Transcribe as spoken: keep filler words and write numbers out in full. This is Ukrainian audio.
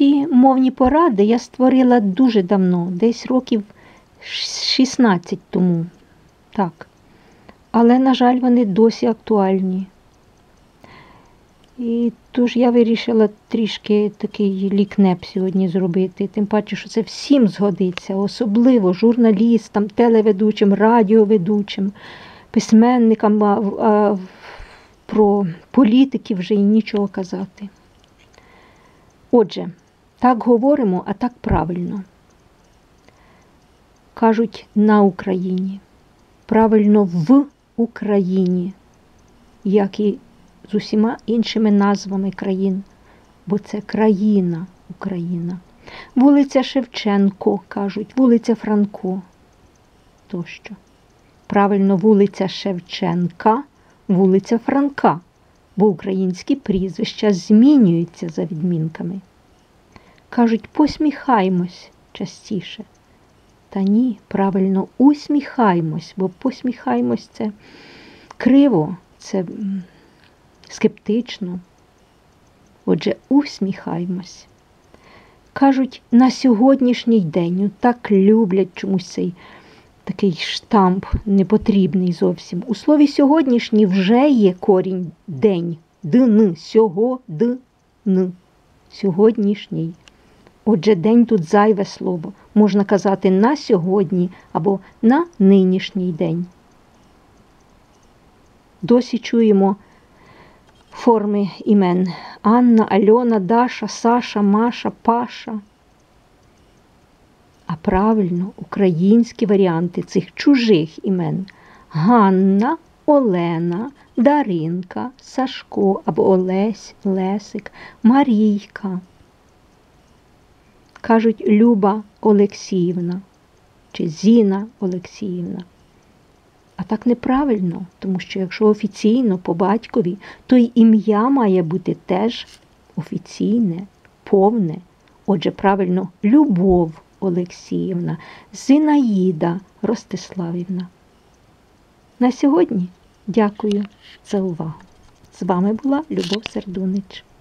ці мовні поради я створила дуже давно, десь років шістнадцять тому. Так. Але, на жаль, вони досі актуальні. І тож я вирішила трішки такий лікнеп сьогодні зробити. Тим паче, що це всім згодиться, особливо журналістам, телеведучим, радіоведучим, письменникам, а, а про політиків вже і нічого казати. Отже, так говоримо, а так правильно. Кажуть на Україні. Правильно в Україні, як і з усіма іншими назвами країн, бо це країна Україна. Вулиця Шевченко, кажуть, вулиця Франко тощо. Правильно, вулиця Шевченка, вулиця Франка, бо українські прізвища змінюються за відмінками. Кажуть, посміхаймось частіше. Та ні, правильно, усміхаймось, бо посміхаймось – це криво, це скептично. Отже, усміхаймось. Кажуть, на сьогоднішній день, так люблять чомусь цей такий штамп непотрібний зовсім. У слові «сьогоднішній» вже є корінь «день», «дн», «сього-д-н», «сьогоднішній». Отже, день тут зайве слово. Можна казати на сьогодні або на нинішній день. Досі чуємо форми імен. Анна, Альона, Даша, Саша, Маша, Паша. А правильно, українські варіанти цих чужих імен. Ганна, Олена, Даринка, Сашко або Олесь, Лесик, Марійка. Кажуть Люба Олексіївна чи Зіна Олексіївна. А так неправильно, тому що якщо офіційно по батькові, то й ім'я має бути теж офіційне, повне. Отже, правильно, Любов Олексіївна, Зінаїда Ростиславівна. На сьогодні дякую за увагу. З вами була Любов Сердунич.